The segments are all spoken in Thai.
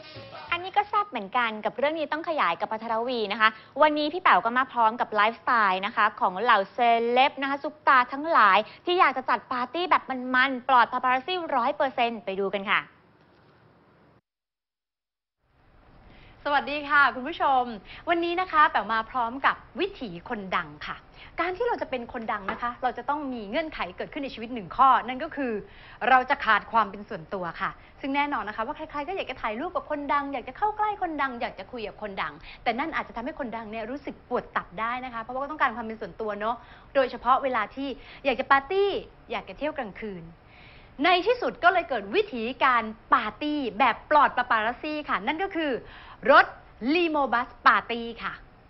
อันนี้ก็แซ่บเหมือนกันกับเรื่องนี้ต้องขยายกับภัทรวีนะคะวันนี้พี่แป๋วก็มาพร้อมกับไลฟ์สไตล์นะคะของเหล่าเซเลบนะคะซุปตาทั้งหลายที่อยากจะจัดปาร์ตี้แบบมันๆปลอดปาปารัสซี่100%ไปดูกันค่ะสวัสดีค่ะคุณผู้ชมวันนี้นะคะแป๋วมาพร้อมกับวิถีคนดังค่ะการที่เราจะเป็นคนดังนะคะเราจะต้องมีเงื่อนไขเกิดขึ้นในชีวิตหนึ่งข้อนั่นก็คือเราจะขาดความเป็นส่วนตัวค่ะซึ่งแน่นอนนะคะว่าใครๆก็อยากจะถ่ายรูปกับคนดังอยากจะเข้าใกล้คนดังอยากจะคุยกับคนดังแต่นั่นอาจจะทำให้คนดังเนี่ยรู้สึกปวดตับได้นะคะเพราะว่าก็ต้องการความเป็นส่วนตัวเนาะโดยเฉพาะเวลาที่อยากจะปาร์ตี้อยากจะเที่ยวกลางคืนในที่สุดก็เลยเกิดวิธีการปาร์ตี้แบบปลอดปาปารัสซี่ค่ะนั่นก็คือรถลีโมบัสปาร์ตี้ค่ะ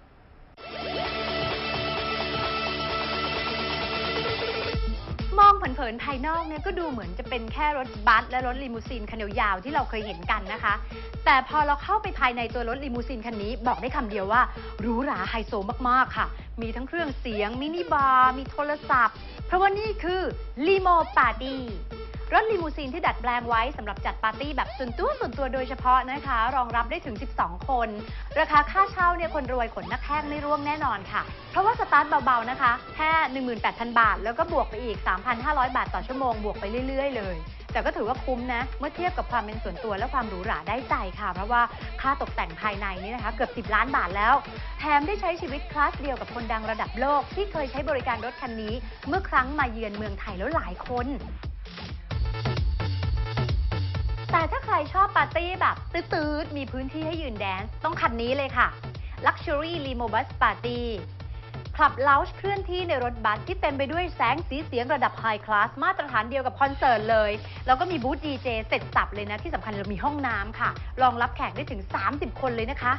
มองเผินๆภายนอกเนี่ยก็ดูเหมือนจะเป็นแค่รถบัสและรถลิมูซีนคันยาวๆที่เราเคยเห็นกันนะคะแต่พอเราเข้าไปภายในตัวรถลิมูซีนคันนี้บอกได้คำเดียวว่าหรูหราไฮโซมากๆค่ะมีทั้งเครื่องเสียงมินิบาร์มีโทรศัพท์เพราะว่านี่คือลีโมปาร์ตี้รถลิมูซีนที่ดัดแปลงไว้สำหรับจัดปาร์ตี้แบบส่วนตัวโดยเฉพาะนะคะรองรับได้ถึง12คนราคาค่าเช่าเนี่ยคนรวยขนนักแข้งไม่ร่วงแน่นอนค่ะเพราะว่าสตาร์ทเบาๆนะคะแค่ 18,000 บาทแล้วก็บวกไปอีก 3,500 บาทต่อชั่วโมงบวกไปเรื่อยๆเลยแต่ก็ถือว่าคุ้มนะเมื่อเทียบกับความเป็นส่วนตัวและความหรูหราได้ใจค่ะเพราะว่าค่าตกแต่งภายในนี่นะคะเกือบ10 ล้านบาทแล้วแถมได้ใช้ชีวิตคลาสเดียวกับคนดังระดับโลกที่เคยใช้บริการรถคันนี้เมื่อครั้งมาเยือนเมืองไทยแล้วหลายคนแต่ถ้าใครชอบปาร์ตี้แบบตื้อๆมีพื้นที่ให้ยืนแดนซ์ต้องคันนี้เลยค่ะ Luxury Limo Bus Party คลับเลาจ์เคลื่อนที่ในรถบัสที่เต็มไปด้วยแสงสีเสียงระดับไฮคลาสมาตรฐานเดียวกับคอนเสิร์ตเลยแล้วก็มีบูธดีเจเสร็จสับเลยนะที่สำคัญเรามีห้องน้ำค่ะรองรับแขกได้ถึง30 คนเลยนะคะ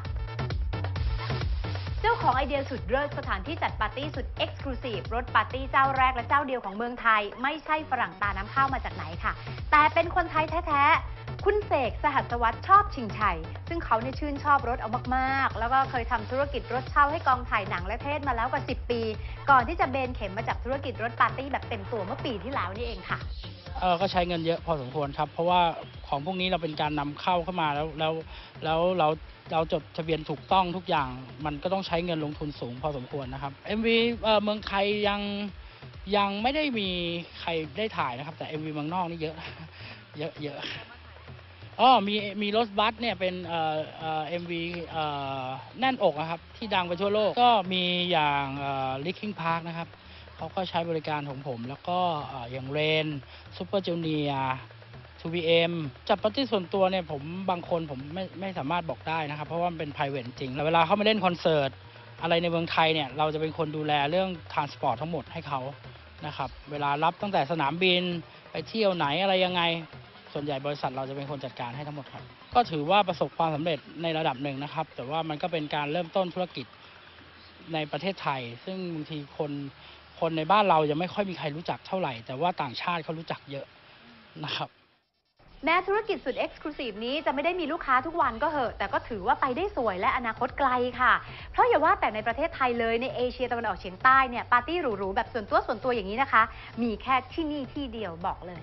เจ้าของไอเดียสุดเลิศสถานที่จัดปาร์ตี้สุดเอ็กซ์คลูซีฟรถปาร์ตี้เจ้าแรกและเจ้าเดียวของเมืองไทยไม่ใช่ฝรั่งตาน้ำข้าวมาจากไหนค่ะแต่เป็นคนไทยแท้ๆคุณเสกสหัสวัฒน์ชอบชิงชัยซึ่งเขาเนี่ยชื่นชอบรถเอามากๆแล้วก็เคยทำธุรกิจรถเช่าให้กองถ่ายหนังและเทศมาแล้วกว่า10 ปีก่อนที่จะเบนเข็มมาจากธุรกิจรถปาร์ตี้แบบเต็มตัวเมื่อปีที่แล้วนี่เองค่ะก็ใช้เงินเยอะพอสมควรครับเพราะว่าของพวกนี้เราเป็นการนำเข้ามาแล้วเราจดทะเบียนถูกต้องทุกอย่างมันก็ต้องใช้เงินลงทุนสูงพอสมควรนะครับ MV เมืองไทยยังไม่ได้มีใครได้ถ่ายนะครับแต่ MV เมืองนอกนี่เยอะเยอะมีรถบัสเนี่ยเป็นMV แน่นอกนะครับที่ดังไปทั่วโลกก็มีอย่างLinkin Park นะครับเขาก็ใช้บริการของผมแล้วก็อย่างเรนซูเปอร์จูเนียร์ 2PM จัดปาร์ตี้ส่วนตัวเนี่ยบางคนผมไม่สามารถบอกได้นะครับเพราะว่ามันเป็น private จริงแล้วเวลาเขามาเล่นคอนเสิร์ตอะไรในเมืองไทยเนี่ยเราจะเป็นคนดูแลเรื่อง transport ทั้งหมดให้เขานะครับเวลารับตั้งแต่สนามบินไปเที่ยวไหนอะไรยังไงส่วนใหญ่บริษัทเราจะเป็นคนจัดการให้ทั้งหมดครับก็ถือว่าประสบความสำเร็จในระดับหนึ่งนะครับแต่ว่ามันก็เป็นการเริ่มต้นธุรกิจในประเทศไทยซึ่งบางทีคนในบ้านเรายังไม่ค่อยมีใครรู้จักเท่าไหร่แต่ว่าต่างชาติเขารู้จักเยอะนะครับแม้ธุรกิจสุดเอ็กซ์คลูซีฟนี้จะไม่ได้มีลูกค้าทุกวันก็เหอะแต่ก็ถือว่าไปได้สวยและอนาคตไกลค่ะเพราะอย่าว่าแต่ในประเทศไทยเลยในเอเชียตะวันออกเฉียงใต้เนี่ยปาร์ตี้หรูๆแบบส่วนตัวอย่างนี้นะคะมีแค่ที่นี่ที่เดียวบอกเลย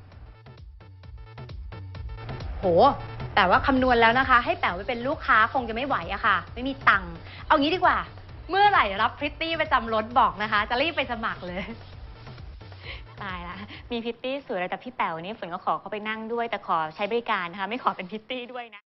โหแต่ว่าคำนวณแล้วนะคะให้แป๋วไปเป็นลูกค้าคงจะไม่ไหวอะค่ะไม่มีตังค์เอางี้ดีกว่าเมื่อไหร่รับพริตตี้ประจำรถบอกนะคะจะรีบไปสมัครเลยตายละมีพิตตี้สวยแต่พี่แป๋วนี่ฝนก็ขอเขาไปนั่งด้วยแต่ขอใช้บริการนะคะไม่ขอเป็นพิตตี้ด้วยนะ